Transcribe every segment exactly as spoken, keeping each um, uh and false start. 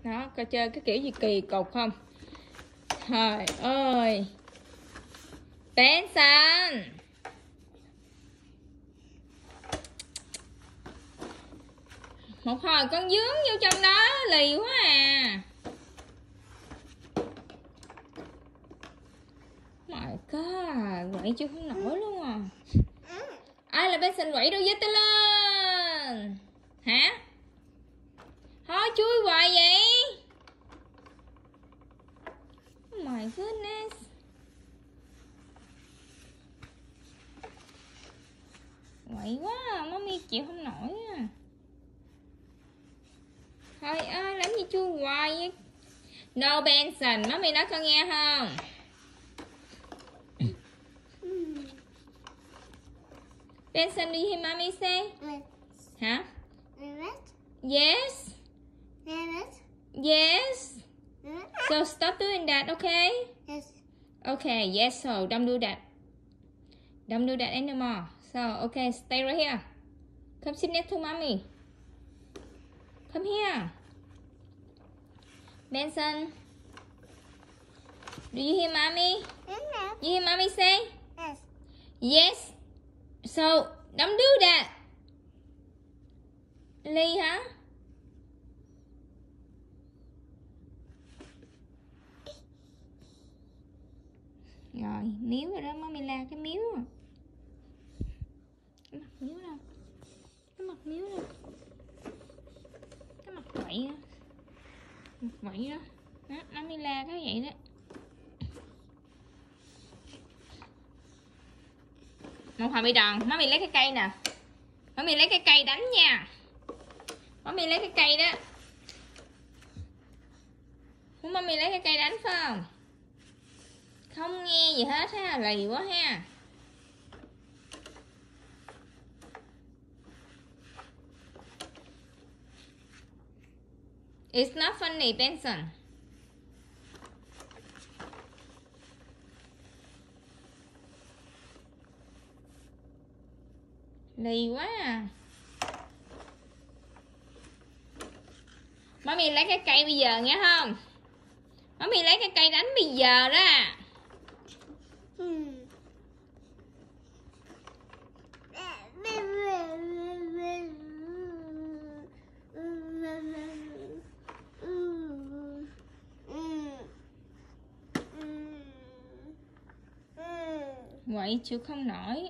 Đó, coi chơi cái kiểu gì kỳ cục không? Trời ơi. Benson. Một hồi con dướng vô trong đó lì quá à. My God, quậy chưa không nổi luôn à. Ai là Benson quậy đâu với tay lên. Hả? Thôi chui hoài vậy. Oh my goodness. Quậy quá à, mommy chịu không nổi à. Thôi ơi, làm gì chui hoài vậy? No Benson, mommy nói con nghe không? Benson, do you hear mommy say? Yes. Hả? Yes. Yes. Yes. Yes. So stop doing that, okay? Yes. Okay, yes, so don't do that. Don't do that anymore. So, okay, stay right here. Come sit next to mommy. Come here. Benson. Do you hear mommy? Yes. You hear mommy say? Yes. Yes. So, don't do that. Ly hả? Rồi, miếu rồi đó, mommy la cái miếu à. Cái mặt miếu đâu? Cái mặt miếu đâu? Cái mặt quậy á. Mặt quậy đó. Đó, mommy la cái vậy đó. Một hồi bị đòn, mommy lấy cái cây nè. Mommy lấy cái cây đánh nha. Mommy lấy cái cây đó. Muốn mommy lấy cái cây đánh phải không? Không nghe gì hết ha, lì quá ha. It's not funny, Benson. Lì quá à. Mommy lấy cái cây bây giờ nghe không? Mommy lấy cái cây đánh bây giờ đó. Hmm. Quậy chịu không nổi.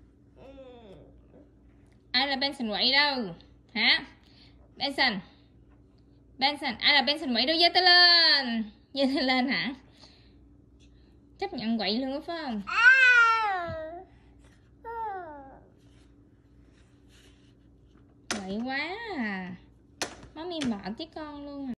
Ai là Benson quậy đâu? Hả? Benson. Benson, ai là Benson quậy đâu, giơ tay lên. Giơ tay lên hả? Chấp nhận quậy luôn đó phải không? Quậy quá à. Mommy mệt với con luôn à.